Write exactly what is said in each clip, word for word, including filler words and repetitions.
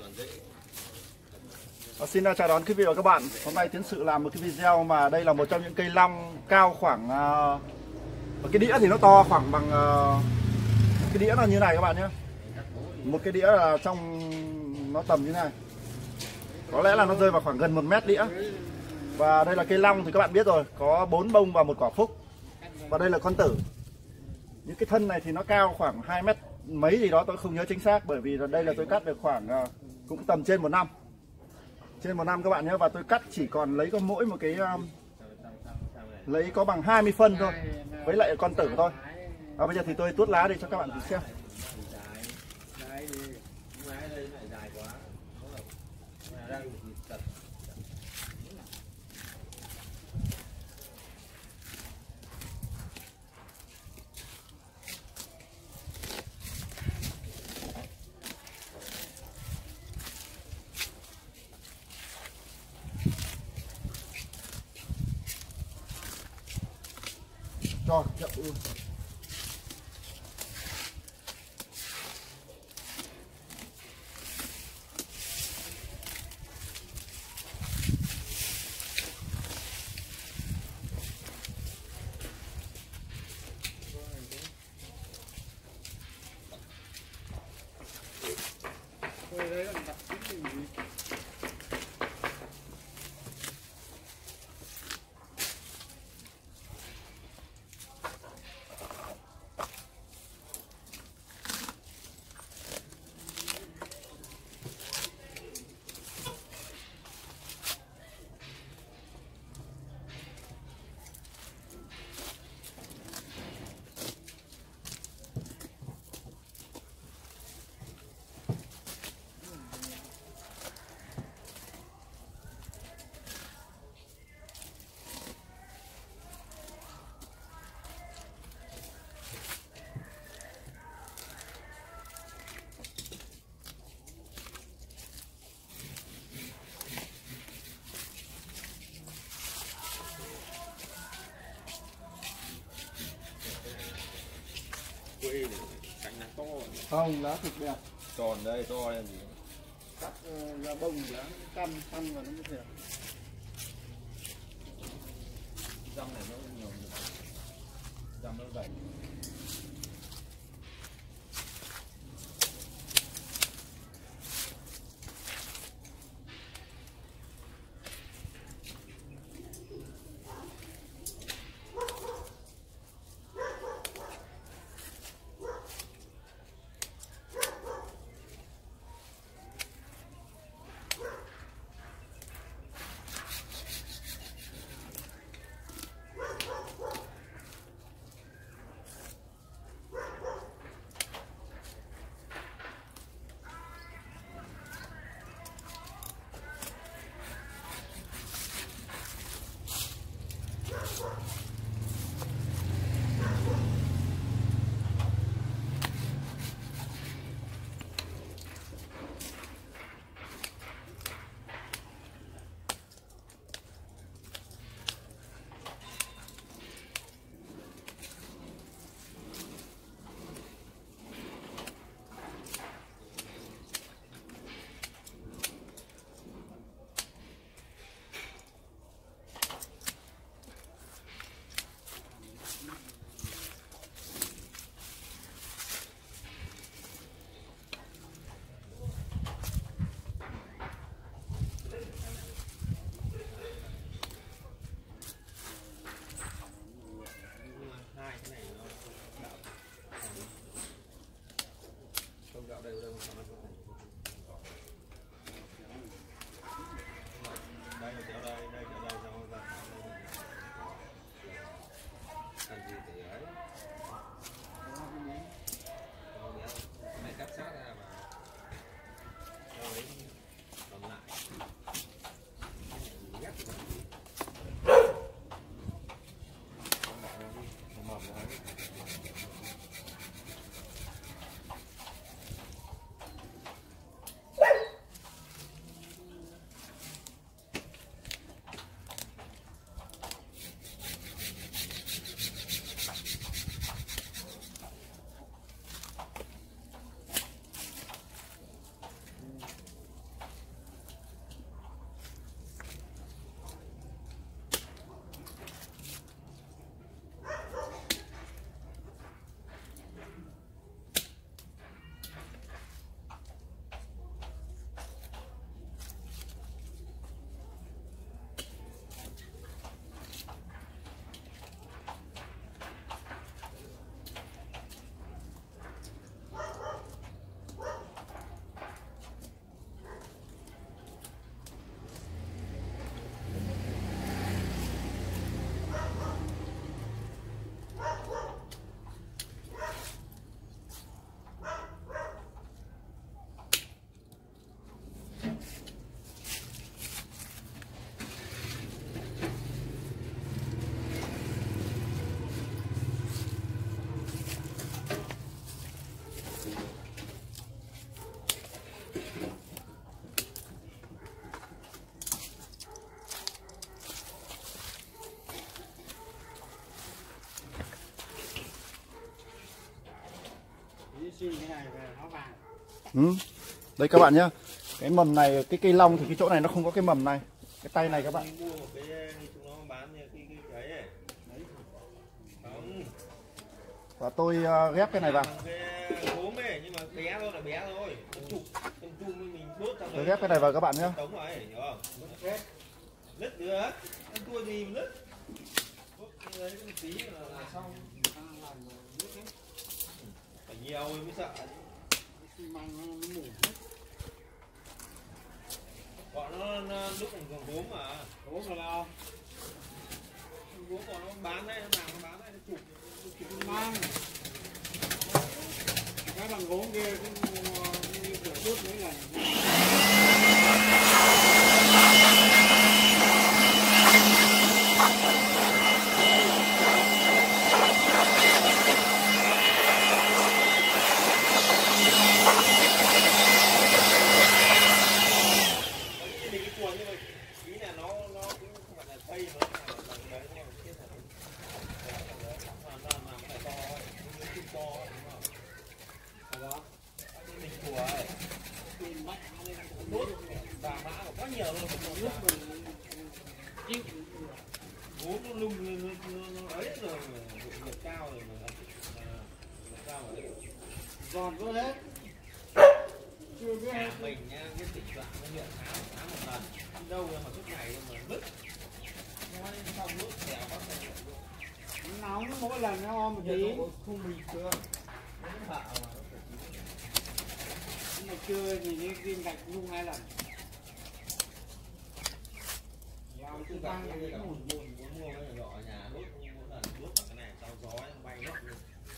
À, xin chào đón quý vị và các bạn. Hôm nay Tiến Sự làm một cái video mà đây là một trong những cây long cao khoảng uh, cái đĩa thì nó to khoảng bằng uh, cái đĩa là như này các bạn nhé. Một cái đĩa là trong nó tầm như này. Có lẽ là nó rơi vào khoảng gần một mét đĩa. Và đây là cây long thì các bạn biết rồi, có bốn bông và một quả phúc. Và đây là con tử. Những cái thân này thì nó cao khoảng hai mét mấy gì đó, tôi không nhớ chính xác, bởi vì đây là tôi cắt được khoảng uh, cũng tầm trên một năm. Trên một năm các bạn nhé. Và tôi cắt chỉ còn lấy có mỗi một cái um, lấy có bằng hai mươi phân thôi, với lại con tử thôi. Và bây giờ thì tôi tuốt lá để cho các bạn xem. Rồi, chậm luôn. Quê này, cánh lá to. Không, lá thực đẹp. Tròn đây, to lên gì. Cắt uh, ra bông lá căn căn vào nó mới đẹp. Răng này nó nhiều, răng nó dày. Ừ. Đây các bạn nhá, cái mầm này, cái cây long thì cái chỗ này nó không có cái mầm này, cái tay này các bạn. Mua một cái chúng nó bán như cái cái ấy. Không. Và tôi uh, ghép cái này vào. Cái gốm ấy nhưng mà bé thôi là bé thôi. Chụp con chung với mình đốt trong Tôi ghép cái này vào các bạn nhé. Tống rồi, hiểu không? Lứt nữa. Ăn tua gì mà lứt. Đốt cái đấy một tí là xong. Phải nhiều mới sợ. Bọn nó, nó đúc bằng gốm mà. Gốm là lao. Gốm còn nó bán đấy, nó làm nó bán đấy, nó chụp. Chụp mang. Cái bằng gốm kia cũng như kiểu đốt mấy lần. Gốm nó lung nó ấy rồi nhiệt cao rồi mà cao rồi giòn có hết chưa biết hết mình nha cái tình trạng nó hiện tháng tháng một lần ăn đâu mà suốt ngày mà vứt nó xong nước dẻo bắt nóng mỗi lần nó om một tí không bình thường nó bạo mà nhưng mà chưa thì những viên gạch nung hai lần cứ tăng cái cái mùn mùn muốn mua cái nhỏ ở nhà đốt mỗi lần đốt vào cái này sau gió nó bay hết luôn.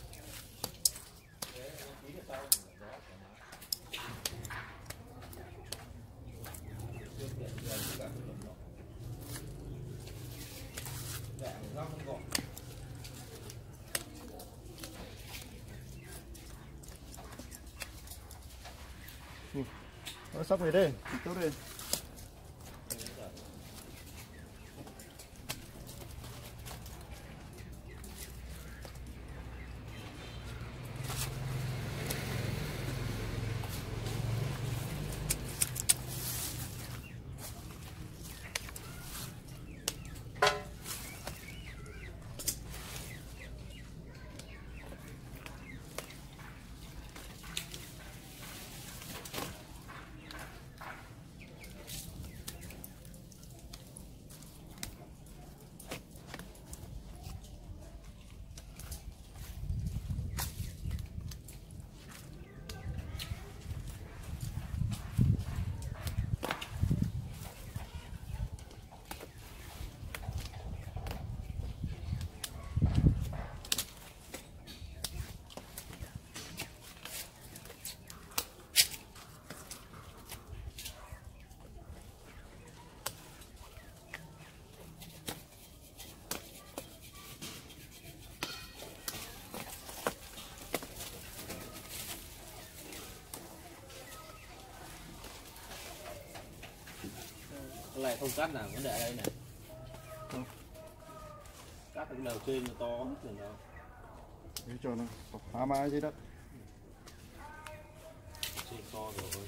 Thế nó tí là sau gió thoải mái. Chưa tiện giờ tất cả cái đồng nó. Dạ rau không gọn. Nó sắp về đây, tốt đây. Cái này không cắt nào vấn đề đây này. Không. Cắt cái đầu trên nó to mất rồi đâu. Để cho nó phá mái dưới đất. Trên to rồi.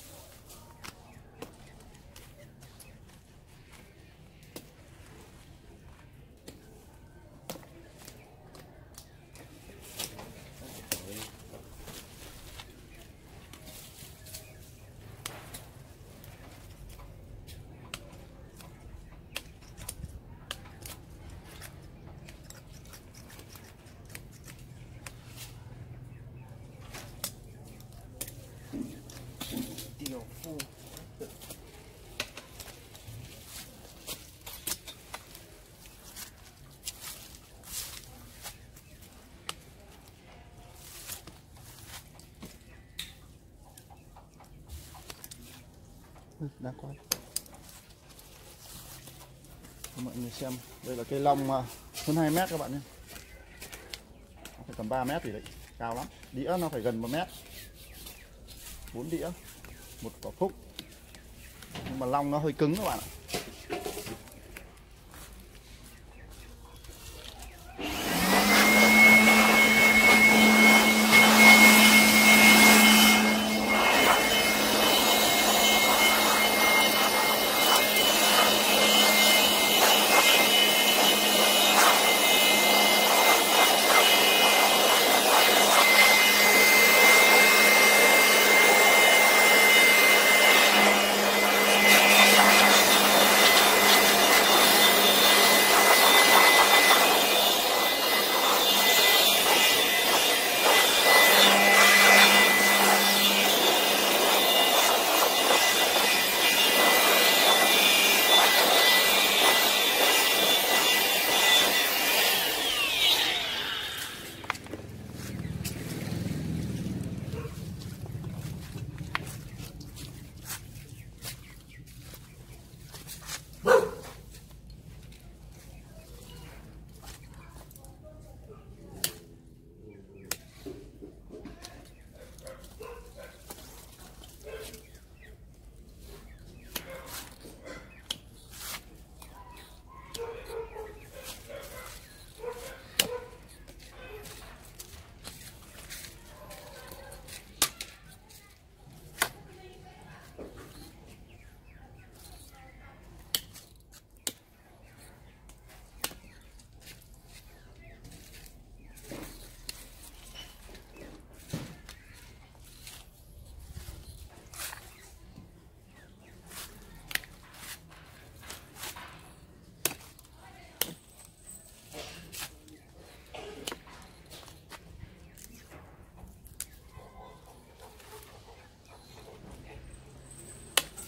Điều phu. Đáng quá. Cho mọi người xem, đây là cây long hơn hai mét các bạn nhé, phải tầm ba mét thì đấy, cao lắm. Đĩa nó phải gần một mét, bốn đĩa, một quả phúc, nhưng mà long nó hơi cứng các bạn ạ.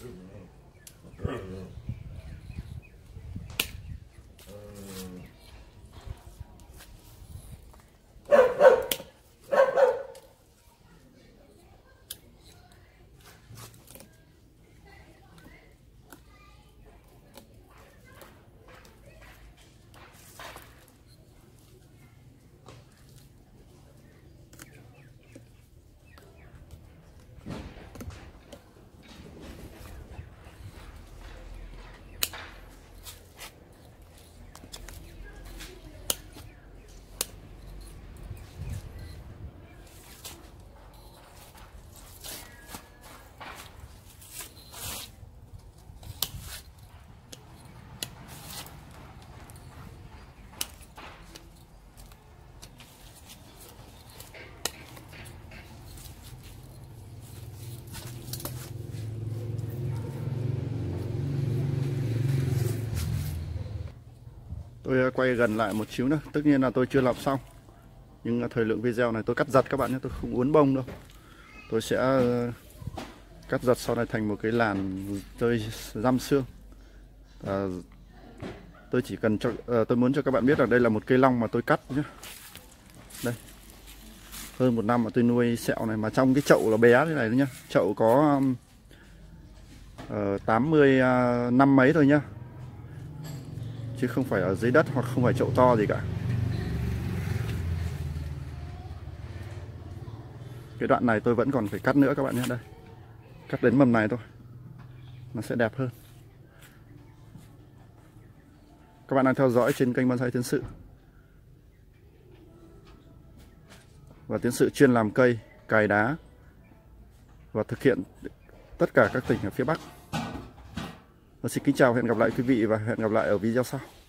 Tôi quay gần lại một xíu nữa, tất nhiên là tôi chưa làm xong, nhưng thời lượng video này tôi cắt giật các bạn nhé, tôi không uốn bông đâu. Tôi sẽ cắt giật sau này thành một cái làn chơi răm xương. À, tôi chỉ cần cho à, tôi muốn cho các bạn biết là đây là một cây long mà tôi cắt nhé. Đây, hơn một năm mà tôi nuôi sẹo này, mà trong cái chậu là bé thế này đấy nhá. Chậu có uh, tám mươi uh, năm mấy thôi nhá, chứ không phải ở dưới đất hoặc không phải chậu to gì cả. Cái đoạn này tôi vẫn còn phải cắt nữa các bạn nhé. Đây, cắt đến mầm này thôi, nó sẽ đẹp hơn. Các bạn đang theo dõi trên kênh Bonsai Tiến Sự, và Tiến Sự chuyên làm cây, cài đá và thực hiện tất cả các tỉnh ở phía Bắc. Và xin kính chào, hẹn gặp lại quý vị và hẹn gặp lại ở video sau.